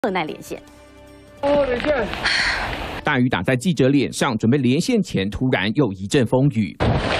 河南连线。 大雨打在记者脸上，准备连线前，突然又一阵风雨。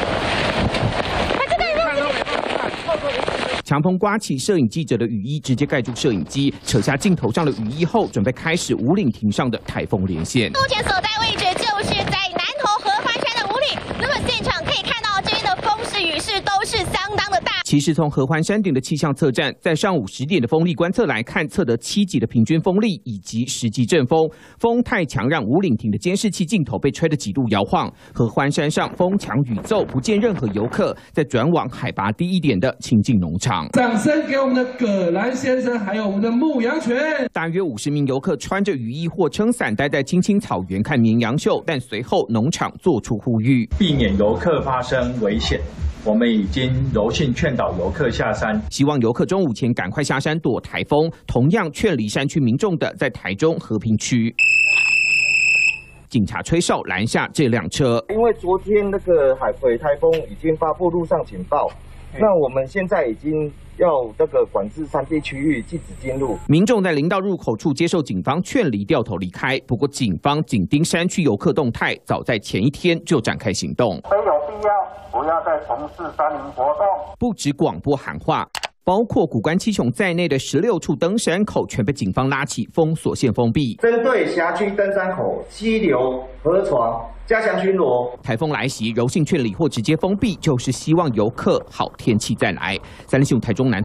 强风刮起，摄影记者的雨衣直接盖住摄影机，扯下镜头上的雨衣后，准备开始五岭亭上的台风连线。 目前所在位置就是在南投合欢山的五岭，那么现场可以看到这边的风势雨势都是相当的大。 其实从合欢山顶的气象测站，在上午10点的风力观测来看，测得7级的平均风力以及10级阵风，风太强让五岭亭的监视器镜头被吹得几度摇晃。合欢山上风强雨骤，不见任何游客，再转往海拔低一点的清境农场。 掌声给我们的葛兰先生，还有我们的牧羊犬。 大约50名游客穿着雨衣或撑伞，待在青青草原看绵羊秀，但随后农场做出呼吁， 避免游客发生危险。我们已经柔性劝导游客下山， 希望游客中午前赶快下山躲台风。同样劝离山区民众的，在台中和平区，警察吹哨拦下这辆车。 因为昨天那个海葵台风已经发布路上警报，那我们现在已经要这个管制山地区域禁止进入。 民众在林道入口处接受警方劝离，掉头离开。不过警方紧盯山区游客动态，早在前一天就展开行动。 非有必要，不要再从事山林活动。 不止广播喊话，包括古关七雄在内的16处登山口全被警方拉起封锁线封闭。 针对辖区登山口、溪流、河床加强巡逻。 台风来袭，柔性劝离或直接封闭，就是希望游客好天气再来。3立新闻台中南。